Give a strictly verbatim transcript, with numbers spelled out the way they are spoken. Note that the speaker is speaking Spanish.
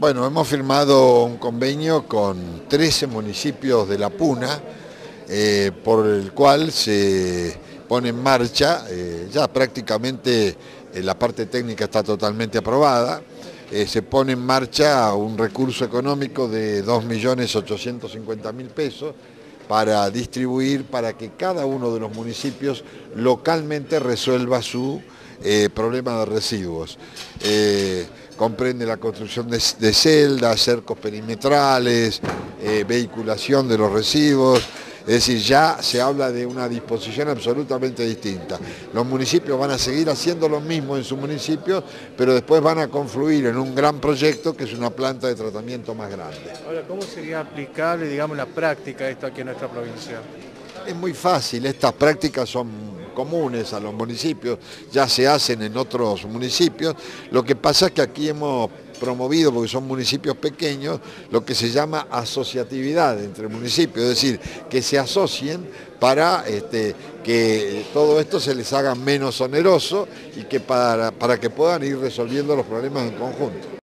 Bueno, hemos firmado un convenio con trece municipios de La Puna, eh, por el cual se pone en marcha, eh, ya prácticamente eh, la parte técnica está totalmente aprobada, eh, se pone en marcha un recurso económico de dos millones ochocientos cincuenta mil pesos para distribuir, para que cada uno de los municipios localmente resuelva su eh, problema de residuos. Eh, comprende la construcción de, de celdas, cercos perimetrales, eh, vehiculación de los residuos. Es decir, ya se habla de una disposición absolutamente distinta. Los municipios van a seguir haciendo lo mismo en sus municipios, pero después van a confluir en un gran proyecto que es una planta de tratamiento más grande. Ahora, ¿cómo sería aplicable, digamos, la práctica esto aquí en nuestra provincia? Es muy fácil, estas prácticas son comunes a los municipios, ya se hacen en otros municipios. Lo que pasa es que aquí hemos promovido, porque son municipios pequeños, lo que se llama asociatividad entre municipios, es decir, que se asocien para este, que todo esto se les haga menos oneroso y que para, para que puedan ir resolviendo los problemas en conjunto.